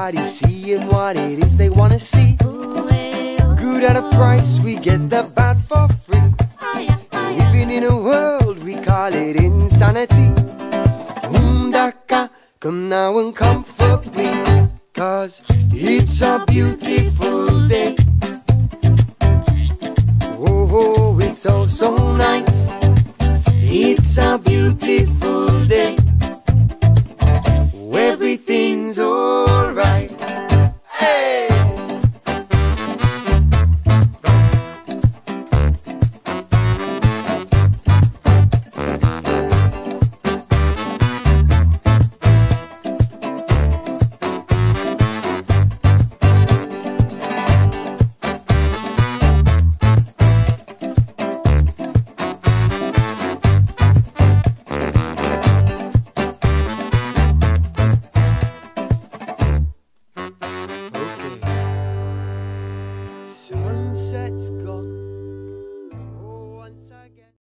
everybody seeing what it is they wanna see. Good at a price, we get the bad for free. Living in a world, we call it insanity. Daka, come now and comfort me, 'cause it's a beautiful day. Oh, it's all so nice. It's a beautiful